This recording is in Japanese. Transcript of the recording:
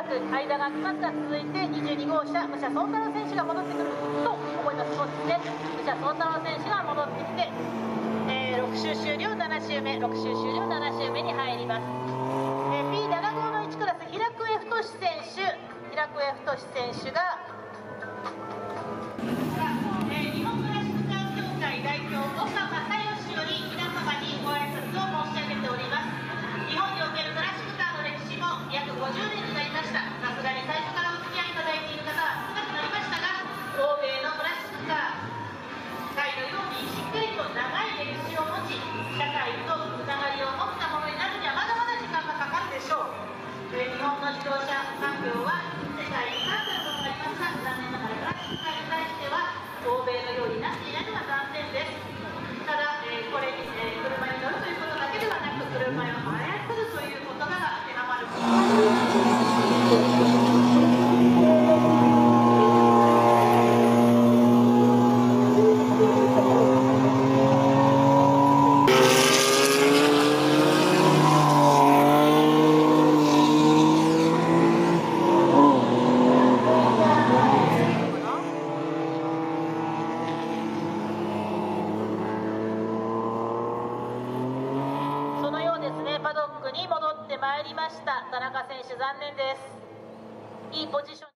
く間が空きますが、続いて22号車武者宗太郎選手が戻ってくると思います。そうですね、武者宗太郎選手が戻ってきて、6周終了7周目、6周終了7周目に入ります。P75 の1クラス、平久江太選手、平久江太選手が、日本クラシックカー協会代表岡正義より皆様にご挨拶を申し上げております。日本におけるクラシックカーの歴史も約50年になりました。さすがに最初からお付き合いいただいている方は少なくなりましたが、欧米のクラシックカー界のようにしっかりと長い歴史を持ち、社会とつながりを持ったものになるにはまだまだ時間がかかるでしょう。日本の自動車産業は世界に冠することになりますが、残念ながらクラシックカーに対しては欧米のようになっていないのが残念です。ただ、これに、車に乗るということだけではなく、車を操るという言葉が当てはまることパドックに戻ってまいりました。田中選手、残念です。いいポジション